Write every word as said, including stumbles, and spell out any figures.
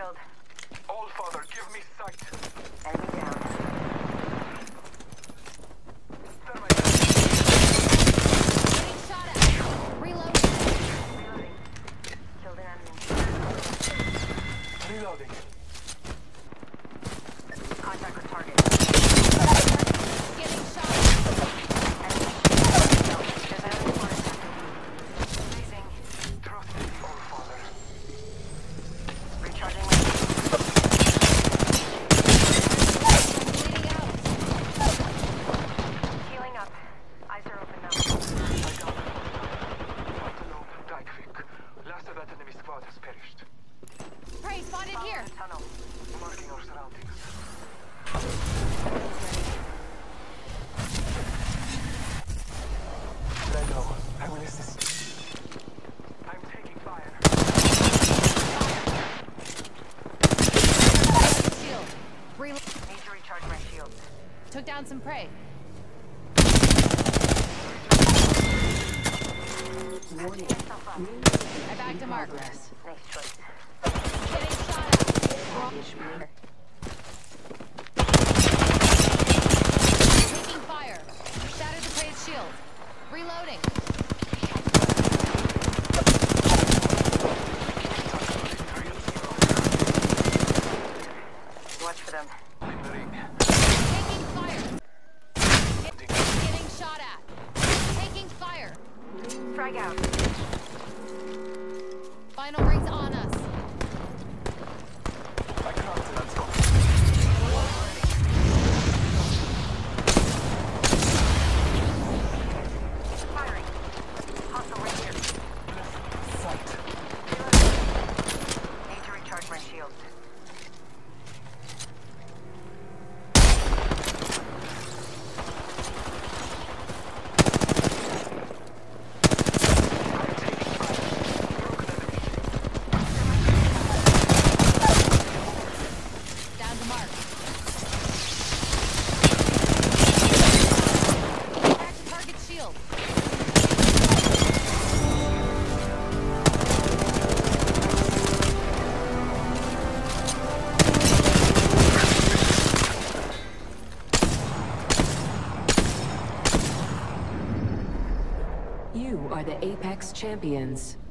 shield. All Father, give me sight. Enemy down. Thermite. Getting shot at. Reloading. Reloading. Killed an enemy. Reloading. Contact with target. Getting shot at. Enemy. There's enemy one. Amazing. Trust in the All Father. Recharging my Bleeding out. healing up. Eyes are open now. I got it. Fight alone, Dykvik. Last of that enemy squad has perished. Prey spotted Follow here. the tunnel. Marking our surroundings. I know. I will assist. I'm taking fire. Shield. Reload. Need to recharge my shield. Took down some prey. Warning. Myself up. I backed him up. Nice choice. Getting shot at. Taking fire. Shattered the prey's shield. Reloading. Watch for them. In the ring. Taking fire. Get- Getting shot at. Taking fire. Frag out. Final rings on us. I can't. Let's go. Firing. Hostile right here. Sight. Need to recharge my shield. Down to mark. Back to target shield. You are the Apex Champions.